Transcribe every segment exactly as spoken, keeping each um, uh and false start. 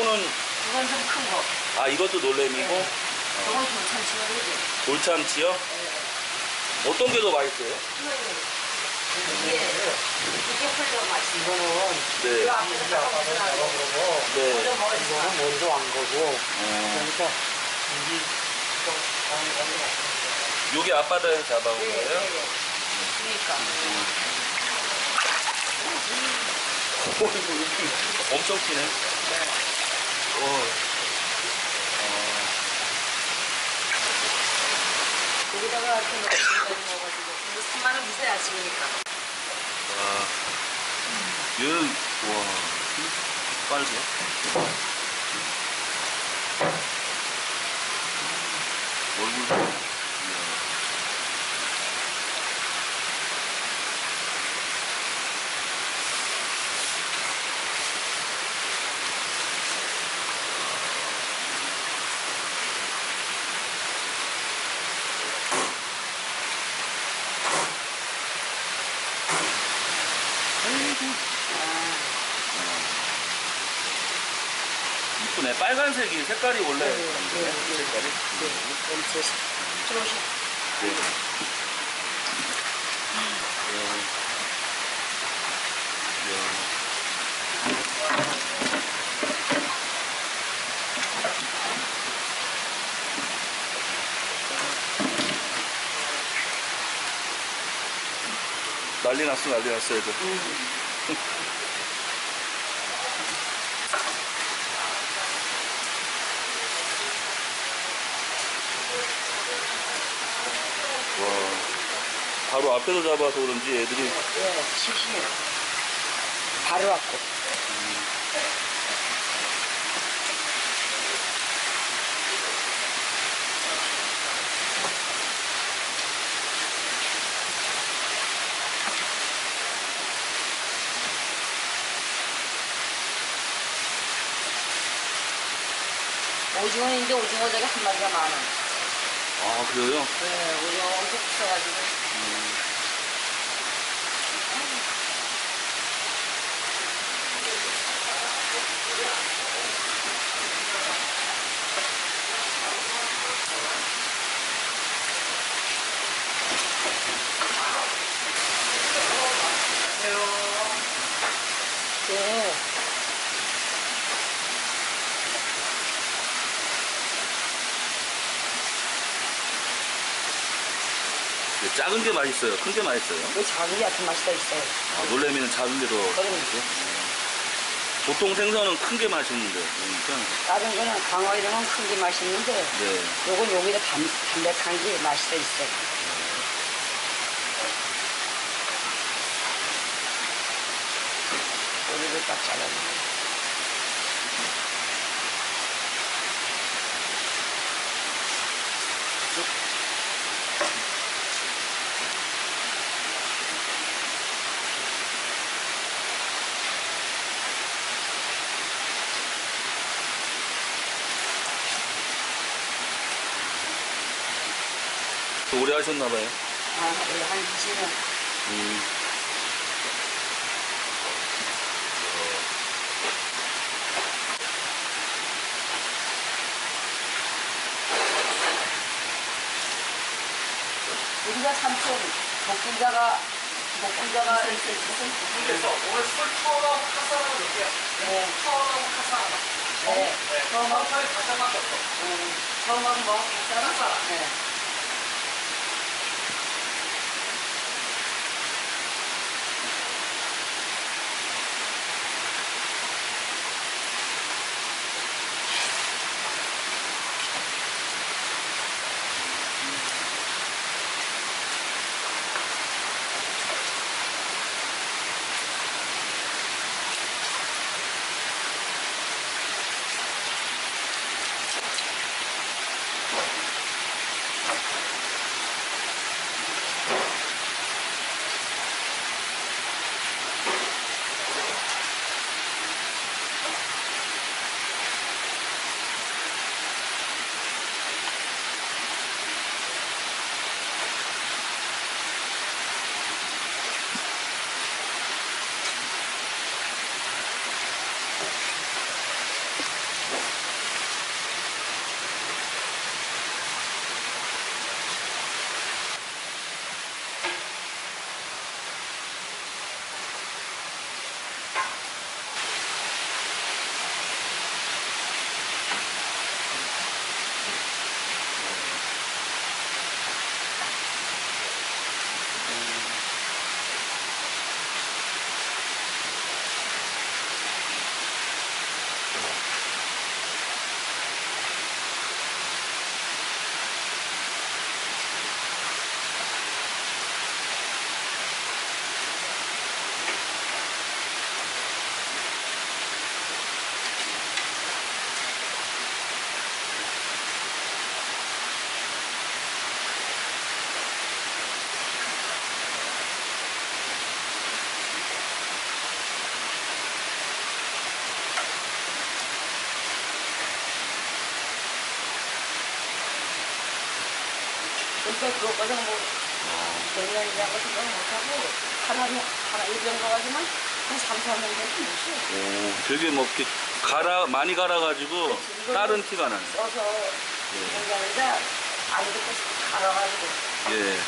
이거는 이건 좀 큰 거. 아 이것도 놀래미고. 네. 저건 돌참치가 되죠. 돌참치요? 네. 어떤 게 더 맛있어요? 이게 이게 훨씬 맛있어요. 이거는 네. 이 앞에서 이게 아까 나온 잡은 거고, 네. 먼저 먹었어. 이거는 먼저 안 거고. 어. 그러니까 이게 좀 다른 거는 요게 앞바다에서 잡아온 네, 거예요? 네, 네. 그러니까. 오, 이거 이렇게 엄청 튀네. 네. 어. 여기다가 이렇게 넣어가지고 이거 삼만 원 주세요, 아침이니까. 와. 얘는, 와. 빨개. 얼굴도. 이야. 이쁘네. 빨간색이 색깔이 원래 네, 네, 네, 네. 색깔이. 네, 이렇게 들어오시. 네. 난리 났어, 난리 났어, 애들. 음. 와, 바로 앞에서 잡아서 그런지 애들이. 네, 싱싱해요. 바로 왔고. 오징어인데 오징어 저기 한 마리가 많아. 아, 그래요? 네, 오징어 엄청 비싸가지고. 음. 네. 네, 작은 게 맛있어요? 큰 게 맛있어요? 그 작은 게 더 맛있어 있어요. 아, 놀래미는 작은 게 더. 그럼 보통 생선은 큰 게 맛있는데. 그러니까. 다른 거는 강어 이런 건 큰 게 맛있는데 네. 요건 여기다 담, 담백한 게 맛있어 있어요. 여기를 딱 잘라주고. 오래 하셨나봐요. 아, 네, 한 이십 년. 음. 우리가 삼촌 복분자가 복분자가 있어 있어. 그래서 오늘 술 투어하고 카사하고 몇 개야? 네. 투어하고 카사 하나. 네. 처음하고 카사밖에 없어. 음, 처음하고 뭐 카사. 네. 그러니까 그것까지는 뭐 냉장이라는 거 생각 못하고 하나 하나 일병 넣어가지만 한 삼, 사 년 되면 못이요. 오, 되게 뭐 이렇게 갈아 많이 갈아가지고 다른 티가 나네. 써서 냉장에다 안 듣고 갈아가지고. 예.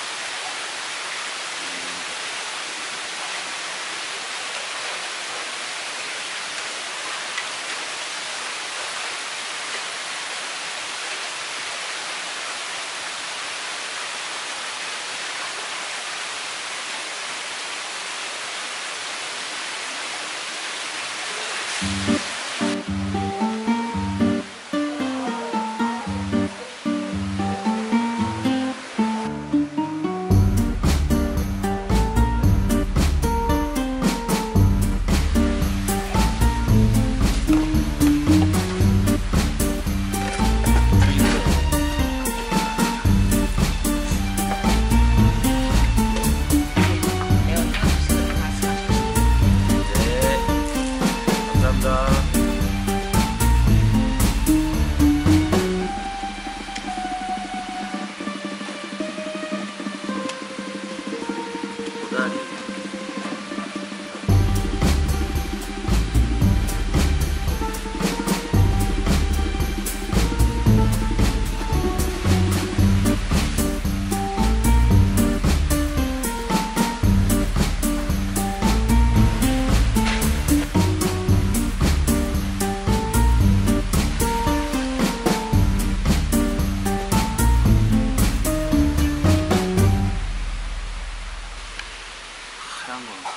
하얀 거.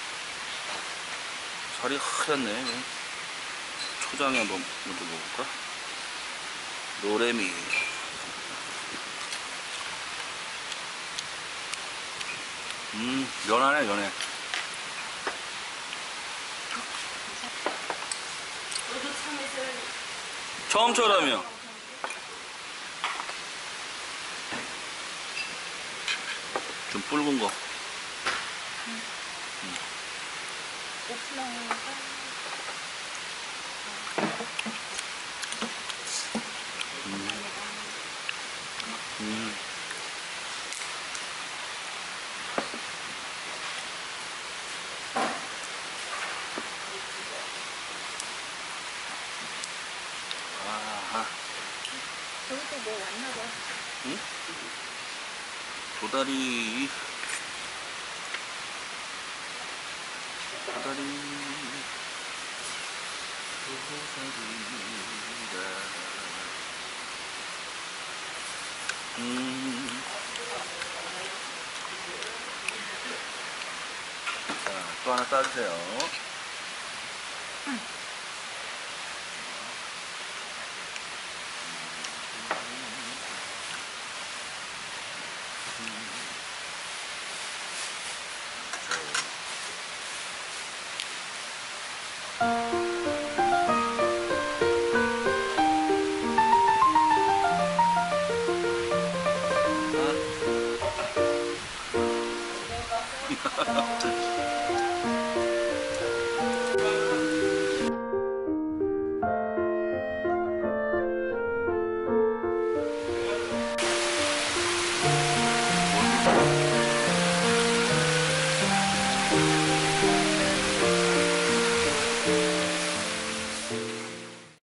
살이 하얗네. 초장에 한번 먼저 먹을까? 노래미. 음, 연하네, 연해. 처음처럼이요. 좀 붉은 거. 음. 아하. 저기도 뭐 왔나 봐. 응? 도다리. 도다리. 도다리다. 음. 자, 또 하나 따주세요. 응.